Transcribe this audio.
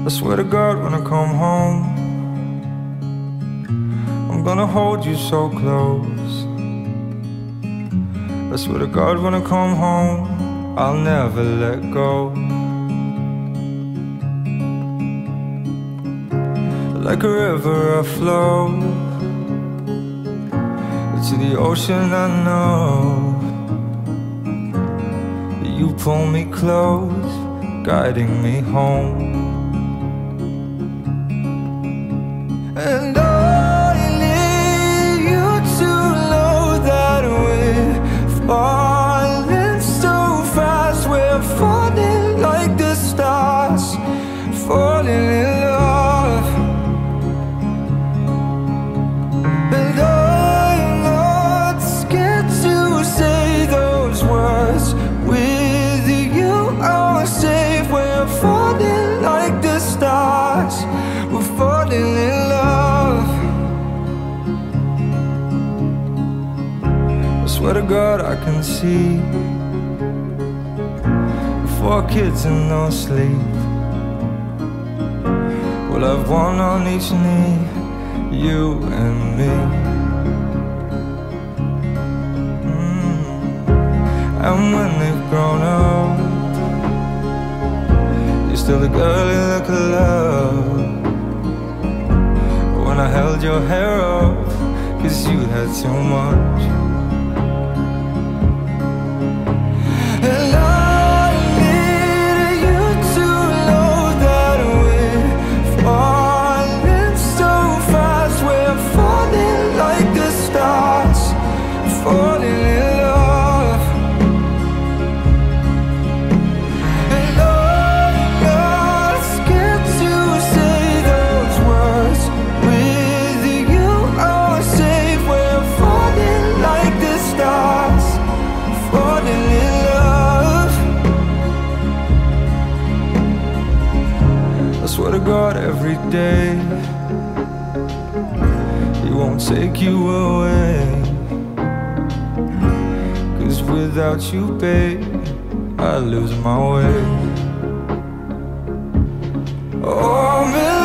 I swear to God, when I come home, I'm gonna hold you so close. I swear to God, when I come home, I'll never let go. Like a river I flow to the ocean. I know you pull me close, guiding me home. And I need you to know that we're falling so fast. We're falling like the stars, falling in love. And I'm not scared to say those words. With you I'm safe. We're falling like the stars, we're falling in love. I swear to God, I can see 4 kids and no sleep. We'll have one on each knee, you and me. And when they've grown up, you're still the girl you look love. When I held your hair up, 'cause you had too much. And I need you to know that we're falling so fast. We're falling like the stars, falling in love. And I'm not scared to say those words. With you I'm safe. We're falling like the stars, falling in love. I swear to God, every day He won't take you away. 'Cause without you, babe, I lose my way. Oh,